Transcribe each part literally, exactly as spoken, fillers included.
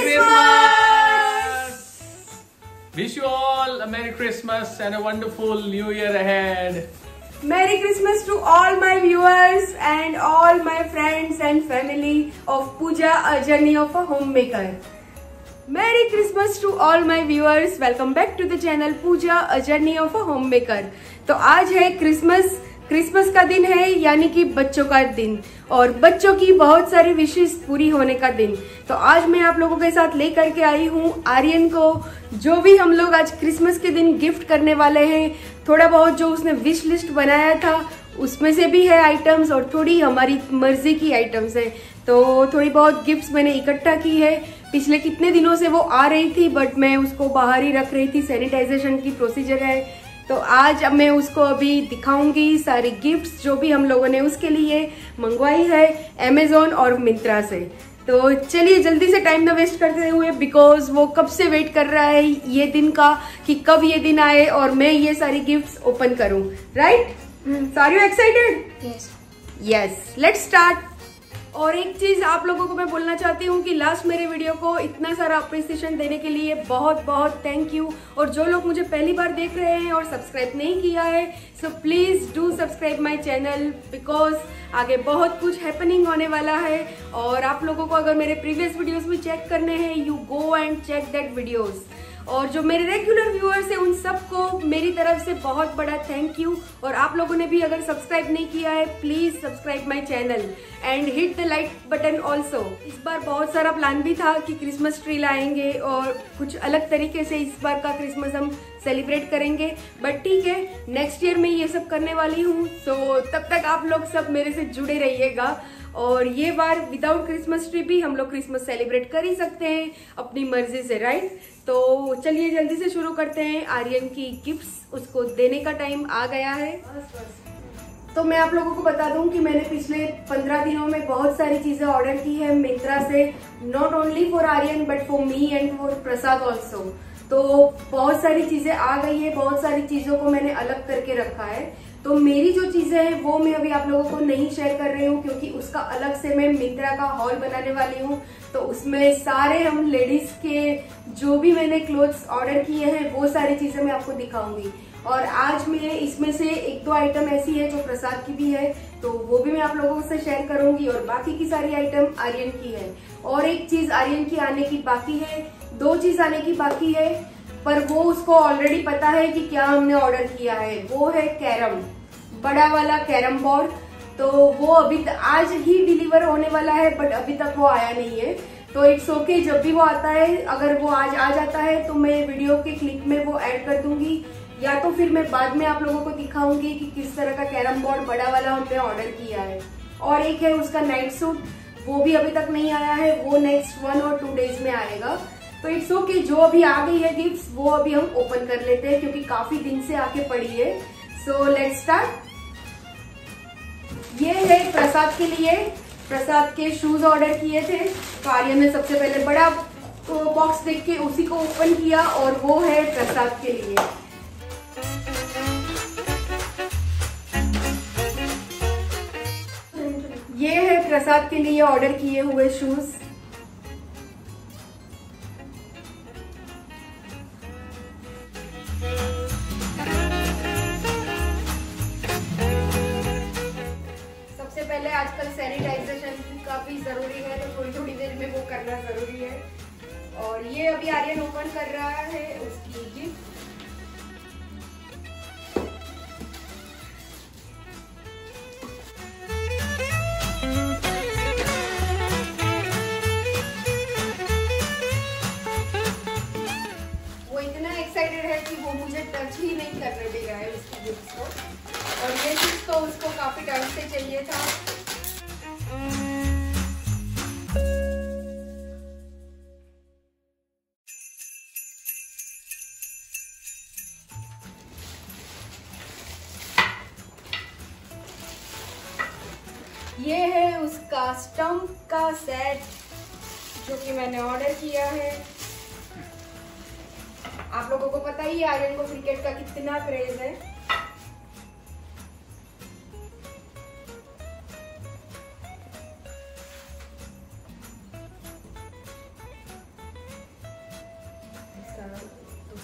Christmas! Wish you all a Merry Christmas and a wonderful New Year ahead. Merry Christmas to all my viewers and all my friends and family of Pooja, a journey of a homemaker. Merry Christmas to all my viewers. Welcome back to the channel Pooja, a journey of a homemaker. तो आज है Christmas Christmas का दिन है, यानी कि बच्चों का दिन और बच्चों की बहुत सारी विशेष पूरी होने का दिन। तो आज मैं आप लोगों के साथ लेकर के आई हूँ आर्यन को, जो भी हम लोग आज क्रिसमस के दिन गिफ्ट करने वाले हैं। थोड़ा बहुत जो उसने विश लिस्ट बनाया था उसमें से भी है आइटम्स और थोड़ी हमारी मर्जी की आइटम्स है। तो थोड़ी बहुत गिफ्ट्स मैंने इकट्ठा की है। पिछले कितने दिनों से वो आ रही थी बट मैं उसको बाहर ही रख रही थी, सैनिटाइजेशन की प्रोसीजर है। तो आज अब मैं उसको अभी दिखाऊंगी सारी गिफ्ट्स जो भी हम लोगों ने उसके लिए मंगवाई है अमेजोन और मिंत्रा से। तो चलिए जल्दी से टाइम ना वेस्ट करते हुए, बिकॉज वो कब से वेट कर रहा है ये दिन का कि कब ये दिन आए और मैं ये सारी गिफ्ट्स ओपन करूं। Right? Are you excited? Yes yes, let's start. और एक चीज आप लोगों को मैं बोलना चाहती हूँ कि लास्ट मेरे वीडियो को इतना सारा अप्रिसिएशन देने के लिए बहुत बहुत थैंक यू। और जो लोग मुझे पहली बार देख रहे हैं और सब्सक्राइब नहीं किया है, so please do subscribe my channel, because आगे बहुत कुछ हैपनिंग होने वाला है। और आप लोगों को अगर मेरे प्रीवियस वीडियोस भी चेक करने हैं, you go and check that videos. और जो मेरे रेगुलर व्यूअर्स हैं उन सबको मेरी तरफ से बहुत बड़ा थैंक यू। और आप लोगों ने भी अगर सब्सक्राइब नहीं किया है, please subscribe my channel and hit the like button also. इस बार बहुत सारा प्लान भी था कि क्रिसमस ट्री लाएंगे और कुछ अलग तरीके से इस बार का क्रिसमस हम सेलिब्रेट करेंगे, बट ठीक है, नेक्स्ट ईयर में ये सब करने वाली हूँ। सो तब तक आप लोग सब मेरे से जुड़े रहिएगा। और ये बार विदाउट क्रिसमस ट्री भी हम लोग क्रिसमस सेलिब्रेट कर ही सकते हैं अपनी मर्जी से, राइट? तो चलिए जल्दी से शुरू करते हैं। आर्यन की गिफ्ट्स उसको देने का टाइम आ गया है। तो मैं आप लोगों को बता दूं कि मैंने पिछले पंद्रह दिनों में बहुत सारी चीजें ऑर्डर की है मिंत्रा से, not only for Aryan but for me and for Prasad also. तो बहुत सारी चीजें आ गई है, बहुत सारी चीजों को मैंने अलग करके रखा है। तो मेरी जो चीजें हैं वो मैं अभी आप लोगों को नहीं शेयर कर रही हूँ, क्योंकि उसका अलग से मैं मिंत्रा का हॉल बनाने वाली हूँ। तो उसमें सारे हम लेडीज के जो भी मैंने क्लोथ्स ऑर्डर किए हैं वो सारी चीजें मैं आपको दिखाऊंगी। और आज मैं इसमें से एक दो आइटम ऐसी है जो प्रसाद की भी है, तो वो भी मैं आप लोगों से शेयर करूंगी। और बाकी की सारी आइटम आर्यन की है। और एक चीज आर्यन की आने की बाकी है, दो चीज आने की बाकी है, पर वो उसको ऑलरेडी पता है कि क्या हमने ऑर्डर किया है। वो है कैरम, बड़ा वाला कैरम बोर्ड। तो वो अभी आज ही डिलीवर होने वाला है बट अभी तक वो आया नहीं है। तो इट्स ओके, जब भी वो आता है, अगर वो आज आ जाता है तो मैं वीडियो के क्लिप में वो ऐड कर दूंगी, या तो फिर मैं बाद में आप लोगों को दिखाऊंगी कि किस तरह का कैरम बोर्ड बड़ा वाला हमने ऑर्डर किया है। और एक है उसका नाइट सूट, वो भी अभी तक नहीं आया है, वो नेक्स्ट वन और टू डेज में आएगा। तो इट्स ओके, जो अभी आ गई है गिफ्ट्स वो अभी हम ओपन कर लेते हैं, क्योंकि काफी दिन से आके पड़ी है। So let's start. ये है प्रसाद के लिए, प्रसाद के शूज ऑर्डर किए थे। तो आर्यन ने सबसे पहले बड़ा बॉक्स देख के उसी को ओपन किया और वो है प्रसाद के लिए। ये है प्रसाद के लिए ऑर्डर किए हुए शूज। सबसे पहले आजकल सैनिटाइजेशन काफी जरूरी है, तो थोड़ी थोड़ी देर में वो करना जरूरी है। और ये अभी आर्यन ओपन कर रहा है उसकी गिफ्ट। वो इतना एक्साइटेड है कि वो मुझे टच ही नहीं करने दे रहा है उसकी गिफ्ट को। और ये चीज तो उसको काफी टाइम से चाहिए था। ये है उसका स्टंप का सेट जो कि मैंने ऑर्डर किया है। आप लोगों को पता ही है आर्यन को क्रिकेट का कितना क्रेज है।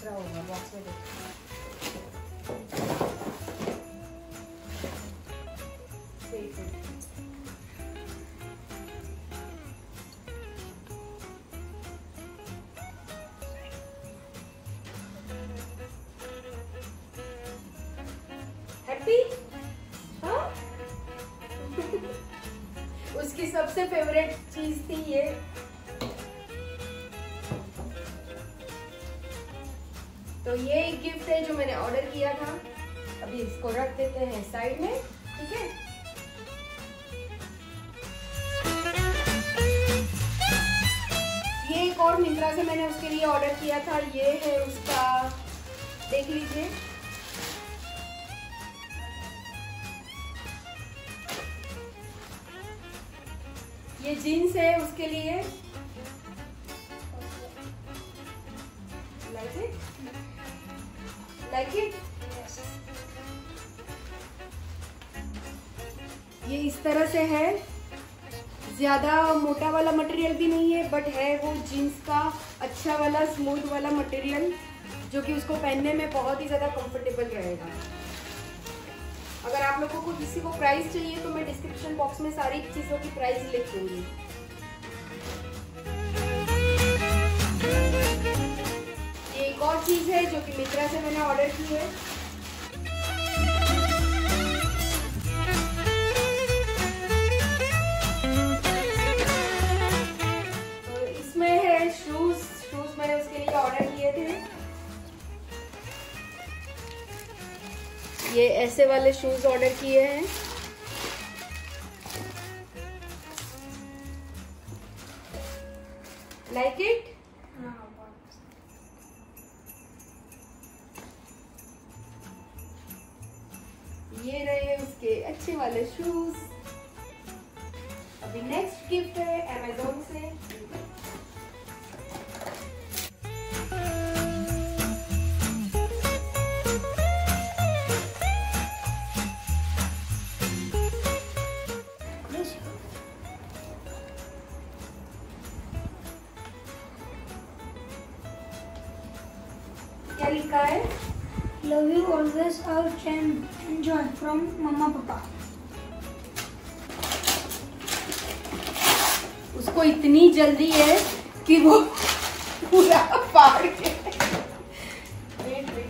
एक्स्ट्रा होगा बॉक्स में। देखो हैप्पी, हाँ उसकी सबसे फेवरेट चीज थी ये। तो ये एक गिफ्ट है जो मैंने ऑर्डर किया था। अभी इसको रख देते हैं साइड में, ठीक है। ये एक और मिंत्रा से मैंने उसके लिए ऑर्डर किया था। ये है उसका, देख लीजिए, ये जीन्स है उसके लिए। Like it, like it. ये इस तरह से है, ज्यादा मोटा वाला मटेरियल भी नहीं है, बट है वो जीन्स का अच्छा वाला स्मूथ वाला मटेरियल, जो कि उसको पहनने में बहुत ही ज्यादा कंफर्टेबल रहेगा। अगर आप लोगों को किसी को प्राइस चाहिए तो मैं डिस्क्रिप्शन बॉक्स में सारी चीजों की प्राइस लिख दूंगी। ये एक और चीज है जो कि मित्रा से मैंने ऑर्डर की है। तो इसमें है शूज। शूज मैंने उसके लिए ऑर्डर किए थे। ये ऐसे वाले शूज ऑर्डर किए हैं। Like it. ये रहे उसके अच्छे वाले शूज। अभी नेक्स्ट गिफ्ट है अमेज़न से। क्या लिखा है? Love you always, out and enjoy from मम्मा पापा। उसको इतनी जल्दी है कि वो पूरा फाड़ के वेट वेट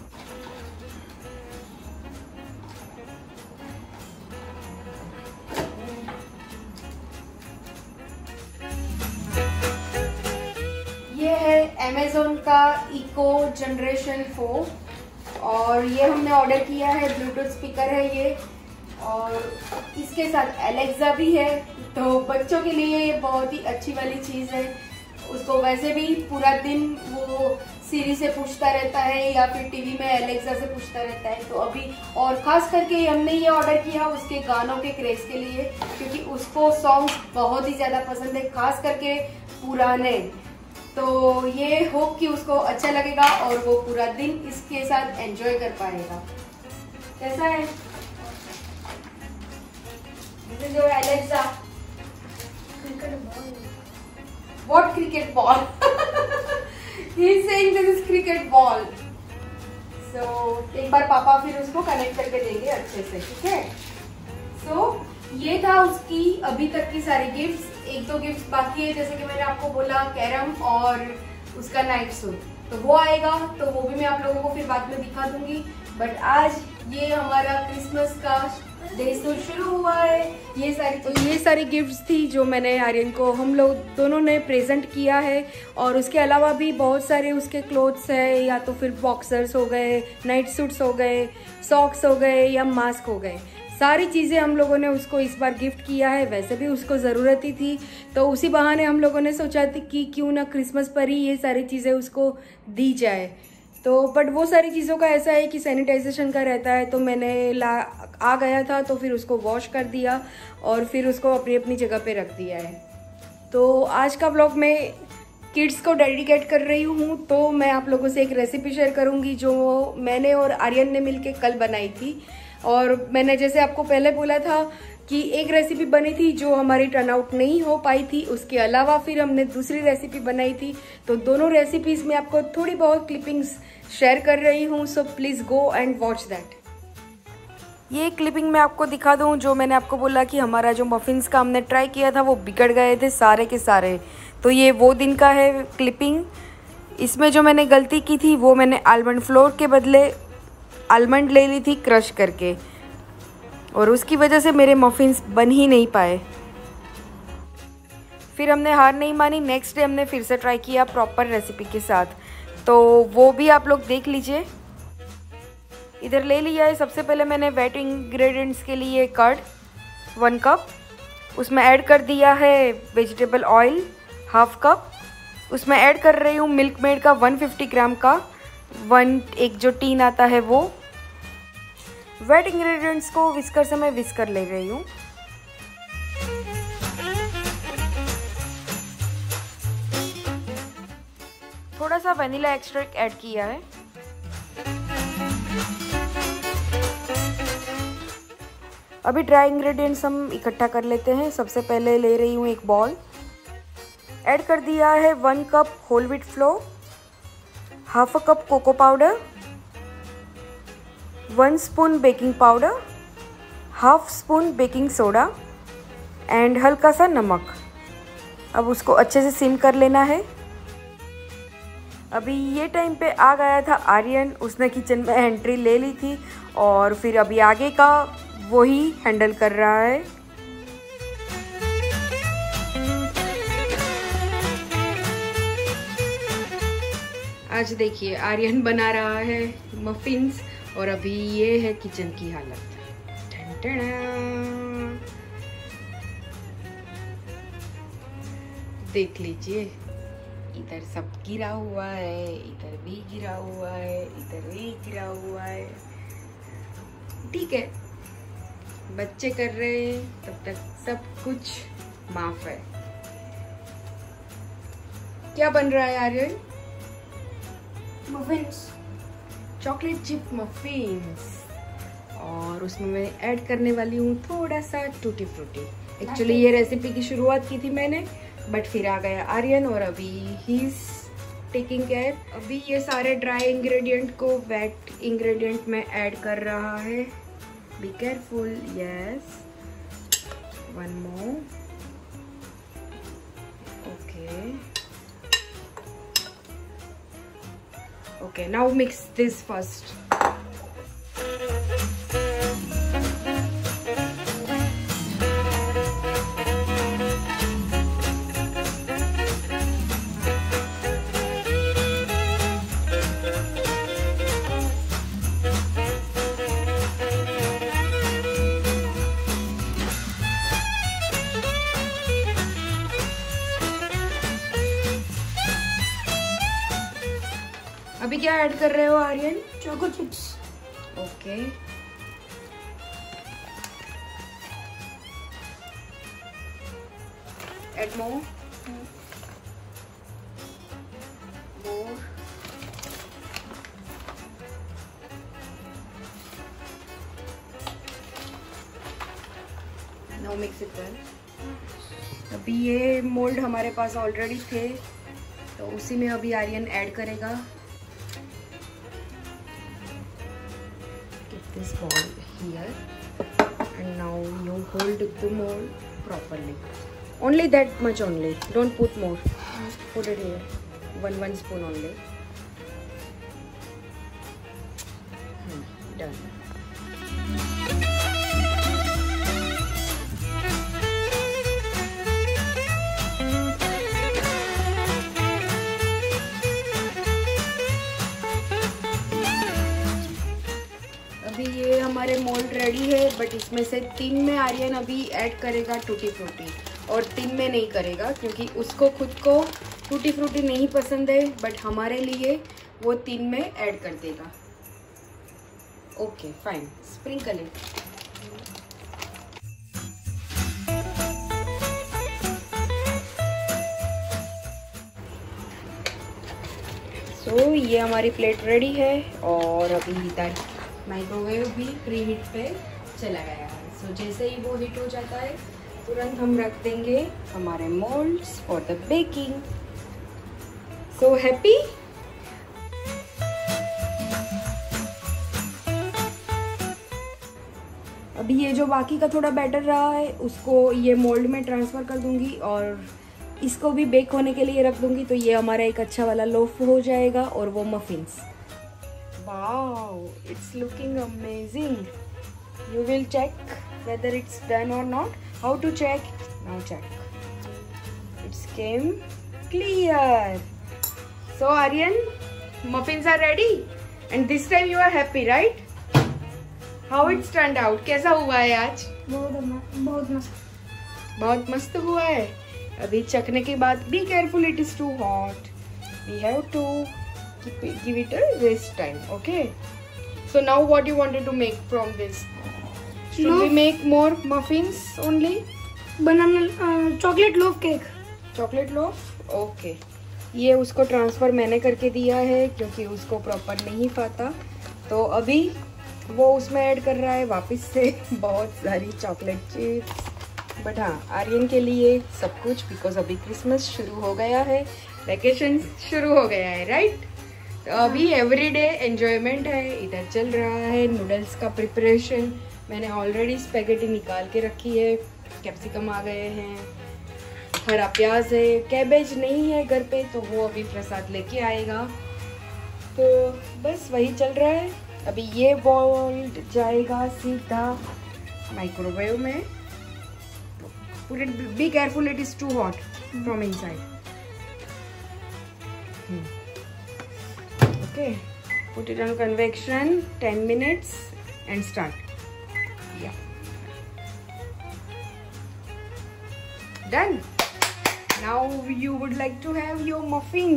ये है अमेज़न का इको जनरेशन फोर, और ये हमने ऑर्डर किया है। ब्लूटूथ स्पीकर है ये, और इसके साथ एलेक्सा भी है। तो बच्चों के लिए ये बहुत ही अच्छी वाली चीज़ है। उसको वैसे भी पूरा दिन वो सीरी से पूछता रहता है या फिर टीवी में एलेक्सा से पूछता रहता है। तो अभी और खास करके हमने ये ऑर्डर किया उसके गानों के क्रेज के लिए, क्योंकि उसको सॉन्ग्स बहुत ही ज़्यादा पसंद है, खास करके पुराने। तो ये होप कि उसको अच्छा लगेगा और वो पूरा दिन इसके साथ एंजॉय कर पाएगा। कैसा है? This is your Alexa. What cricket ball? He is saying this is cricket ball. So एक बार पापा फिर उसको कनेक्ट करके देंगे अच्छे से, ठीक है। सो so, ये था उसकी अभी तक की सारी गिफ्ट्स। एक दो गिफ्ट्स बाकी है, जैसे कि मैंने आपको बोला कैरम और उसका नाइट सूट, तो वो आएगा तो वो भी मैं आप लोगों को फिर बाद में दिखा दूंगी। बट आज ये हमारा क्रिसमस का डे तो शुरू हुआ है। ये सारी तो ये सारी गिफ्ट्स थी जो मैंने आर्यन को, हम लोग दोनों ने प्रेजेंट किया है। और उसके अलावा भी बहुत सारे उसके क्लोथ्स है, या तो फिर बॉक्सर्स हो गए, नाइट सूट्स हो गए, सॉक्स हो गए या मास्क हो गए। सारी चीज़ें हम लोगों ने उसको इस बार गिफ्ट किया है। वैसे भी उसको ज़रूरत ही थी, तो उसी बहाने हम लोगों ने सोचा थी कि क्यों ना क्रिसमस पर ही ये सारी चीज़ें उसको दी जाए। तो बट वो सारी चीज़ों का ऐसा है कि सैनिटाइजेशन का रहता है, तो मैंने ला आ गया था तो फिर उसको वॉश कर दिया और फिर उसको अपनी अपनी जगह पे रख दिया है। तो आज का व्लॉग मैं किड्स को डेडिकेट कर रही हूँ, तो मैं आप लोगों से एक रेसिपी शेयर करूँगी जो मैंने और आर्यन ने मिलके कल बनाई थी। और मैंने जैसे आपको पहले बोला था, कि एक रेसिपी बनी थी जो हमारी टर्न आउट नहीं हो पाई थी, उसके अलावा फिर हमने दूसरी रेसिपी बनाई थी। तो दोनों रेसिपीज में आपको थोड़ी बहुत क्लिपिंग्स शेयर कर रही हूँ, so please go and watch that. ये क्लिपिंग मैं आपको दिखा दूँ जो मैंने आपको बोला कि हमारा जो मफिन्स का हमने ट्राई किया था वो बिगड़ गए थे सारे के सारे। तो ये वो दिन का है क्लिपिंग। इसमें जो मैंने गलती की थी वो मैंने आलमंड फ्लोर के बदले आलमंड ले ली थी क्रश करके, और उसकी वजह से मेरे मफिन्स बन ही नहीं पाए। फिर हमने हार नहीं मानी, नेक्स्ट डे हमने फिर से ट्राई किया प्रॉपर रेसिपी के साथ, तो वो भी आप लोग देख लीजिए। इधर ले लिया है सबसे पहले मैंने वेट इंग्रेडिएंट्स के लिए कर्ड वन कप, उसमें ऐड कर दिया है वेजिटेबल ऑयल हाफ कप, उसमें ऐड कर रही हूँ मिल्क मेड का एक सौ पचास ग्राम का वन एक जो टीन आता है वो। वेट इंग्रेडिएंट्स को विस्कर से मैं विस्क कर ले रही हूँ। थोड़ा सा वनीला एक्सट्रैक्ट ऐड किया है। अभी ड्राई इंग्रेडिएंट्स हम इकट्ठा कर लेते हैं। सबसे पहले ले रही हूँ एक बॉल, ऐड कर दिया है one cup whole wheat flour, half a cup cocoa powder, one spoon baking powder, half spoon baking soda and हल्का सा नमक। अब उसको अच्छे से सिम कर लेना है। अभी ये टाइम पे आ गया था आर्यन, उसने किचन में एंट्री ले ली थी और फिर अभी आगे का वही हैंडल कर रहा है। आज देखिए आर्यन बना रहा है मफिन्स और अभी ये है किचन की हालत। देख लीजिए, इधर सब गिरा हुआ है, इधर भी गिरा हुआ है, इधर भी गिरा हुआ है। ठीक है, बच्चे कर रहे हैं तब तक सब कुछ माफ है। क्या बन रहा है Aryan? Muffins, chocolate chip muffins, और उसमें मैं ऐड करने वाली हूँ थोड़ा सा टूटी फ्रूटी। एक्चुअली ये रेसिपी की शुरुआत की थी मैंने, बट फिर आ गया आर्यन और अभी ही इज टेकिंग केयर। अभी ये सारे ड्राई इंग्रेडिएंट को वेट इंग्रेडिएंट में ऐड कर रहा है। Be careful, yes, one more, okay okay, now mix this first. अभी क्या ऐड कर रहे हो Aryan? Choco chips. Okay, add more more now mix it well. अभी ये मोल्ड हमारे पास ऑलरेडी थे तो उसी में अभी आर्यन ऐड करेगा। This ball here, and now you hold the mold properly. Only that much only. Don't put more. Put it here. One one spoon only. Hmm, done. अभी ये हमारे मोल्ड रेडी है, बट इसमें से तीन में आर्यन अभी ऐड करेगा टूटी फ्रूटी और तीन में नहीं करेगा क्योंकि उसको खुद को टूटी फ्रूटी नहीं पसंद है, बट हमारे लिए वो तीन में ऐड कर देगा। Okay fine, sprinkle it. So ये हमारी प्लेट रेडी है और अभी इधर माइक्रोवेव भी प्री हीट पे चला गया है। सो जैसे ही वो हीट हो जाता है तुरंत हम रख देंगे हमारे moulds for the baking. So happy. अभी ये जो बाकी का थोड़ा बैटर रहा है उसको ये मोल्ड में ट्रांसफ़र कर दूंगी और इसको भी बेक होने के लिए रख दूंगी, तो ये हमारा एक अच्छा वाला लोफ हो जाएगा और वो muffins. Wow, it's looking amazing. You will check whether it's done or not. How to check? Now check. It's came clear. So Aryan, muffins are ready and this time you are happy, right? How it's turned out? कैसा हुआ है आज? बहुत बहुत मस्त बहुत मस्त हुआ है। अभी चखने के बाद be careful, it is too hot. We have to keep it, give it a rest time. Okay. So now what you wanted to make from this? Should we make more muffins only? Banana chocolate loaf cake. Chocolate loaf, okay. ये उसको transfer मैंने करके दिया है क्योंकि उसको proper नहीं पाता, तो अभी वो उसमें ऐड कर रहा है वापस से बहुत सारी चॉकलेट चिप्स। बट हाँ, आर्यन के लिए सब कुछ, बिकॉज अभी क्रिसमस शुरू हो गया है, वेकेशन शुरू हो गया है, राइट? तो अभी एवरीडे एंजॉयमेंट है। इधर चल रहा है नूडल्स का प्रिपरेशन। मैंने ऑलरेडी स्पेगेटी निकाल के रखी है, कैप्सिकम आ गए हैं, हरा प्याज है, कैबेज नहीं है घर पे तो वो अभी प्रसाद लेके आएगा। तो बस वही चल रहा है। अभी ये बॉइल्ड जाएगा सीधा माइक्रोवेव में। Put it, be careful, it is too hot from inside. Hmm. Okay, put it on convection ten minutes and start. Yeah. Done. Now you would like to have your muffin.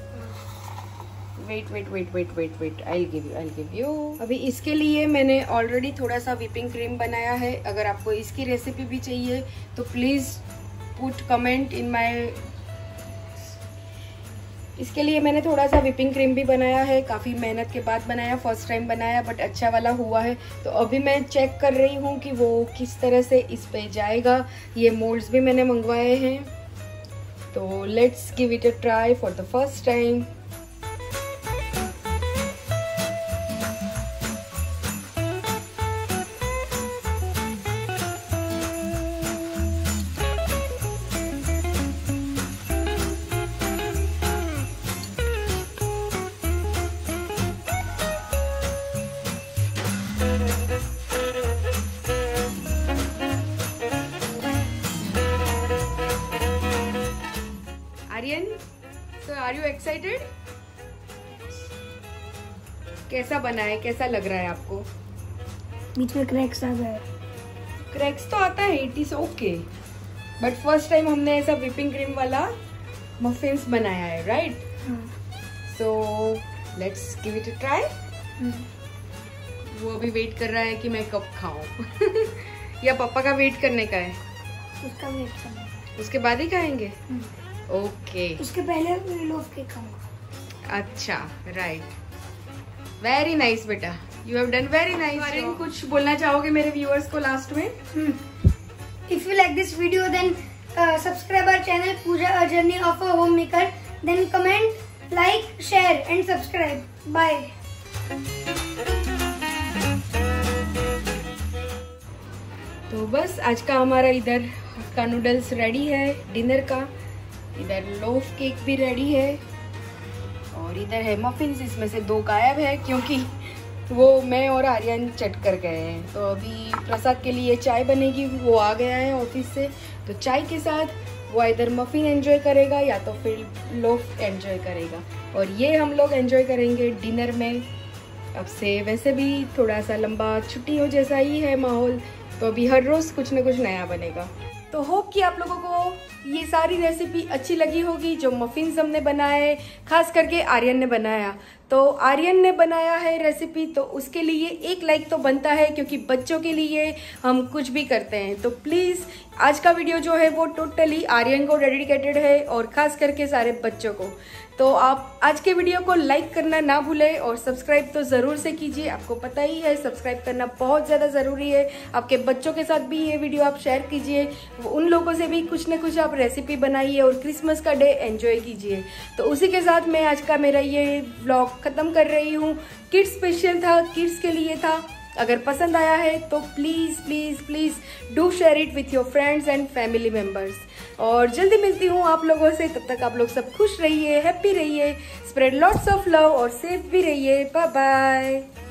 Wait, wait, wait, wait, wait, wait. I'll give you, I'll give you. अभी इसके लिए मैंने already थोड़ा सा whipping cream बनाया है। अगर आपको इसकी रेसिपी भी चाहिए तो please put comment in my. इसके लिए मैंने थोड़ा सा व्हिपिंग क्रीम भी बनाया है, काफ़ी मेहनत के बाद बनाया, फर्स्ट टाइम बनाया, बट अच्छा वाला हुआ है। तो अभी मैं चेक कर रही हूँ कि वो किस तरह से इस पे जाएगा। ये मोल्ड्स भी मैंने मंगवाए हैं, तो let's give it a try for the first time. Aryan, so are you excited? कैसा बना है, कैसा लग रहा है आपको? बीच में क्रैक्स आ गए। क्रैक्स तो आता है, it is okay, but first time हमने ऐसा व्हिपिंग क्रीम वाला मफिन्स बनाया है, right? So let's give it a try. वो अभी वेट कर रहा है कि मैं कब खाऊं या पापा का वेट करने का है? उसका वेट करना है। उसके बाद ही खाएंगे? ओके, उसके पहले लोफ केक खाऊंगा। अच्छा, राइट, वेरी नाइस बेटा, you have done very nice. Aryan, कुछ बोलना चाहोगे मेरे व्यूअर्स को लास्ट में? If you like this video then subscribe our channel Pooja a journey of a home maker, then comment, like, share and subscribe. Bye. तो बस आज का हमारा इधर का नूडल्स रेडी है डिनर का। इधर लोफ केक भी रेडी है और इधर है मफिन्स। इसमें से दो गायब है क्योंकि वो मैं और आर्यन चट कर गए हैं। तो अभी प्रसाद के लिए चाय बनेगी, वो आ गया है ऑफिस से, तो चाय के साथ वो इधर मफिन एंजॉय करेगा या तो फिर लोफ एंजॉय करेगा, और ये हम लोग एंजॉय करेंगे डिनर में। अब से वैसे भी थोड़ा सा लंबा छुट्टियों जैसा ही है माहौल, तो अभी हर रोज़ कुछ ना कुछ नया बनेगा। तो होप कि आप लोगों को ये सारी रेसिपी अच्छी लगी होगी जो मफिन्स हमने बनाए, खास करके आर्यन ने बनाया। तो आर्यन ने बनाया है रेसिपी, तो उसके लिए एक लाइक तो बनता है, क्योंकि बच्चों के लिए हम कुछ भी करते हैं। तो प्लीज़ आज का वीडियो जो है वो टोटली आर्यन को डेडिकेटेड है, और ख़ास करके सारे बच्चों को। तो आप आज के वीडियो को लाइक करना ना भूलें, और सब्सक्राइब तो ज़रूर से कीजिए। आपको पता ही है सब्सक्राइब करना बहुत ज़्यादा ज़रूरी है। आपके बच्चों के साथ भी ये वीडियो आप शेयर कीजिए, उन लोगों से भी कुछ ना कुछ आप रेसिपी बनाइए और क्रिसमस का डे एंजॉय कीजिए। तो उसी के साथ मैं आज का मेरा ये व्लॉग ख़त्म कर रही हूँ। किड्स स्पेशल था, किड्स के लिए था। अगर पसंद आया है तो please please please do share it with your friends and family members. और जल्दी मिलती हूँ आप लोगों से, तब तक आप लोग सब खुश रहिए, हैप्पी रहिए, स्प्रेड लॉट्स ऑफ लव और सेफ भी रहिए। Bye bye.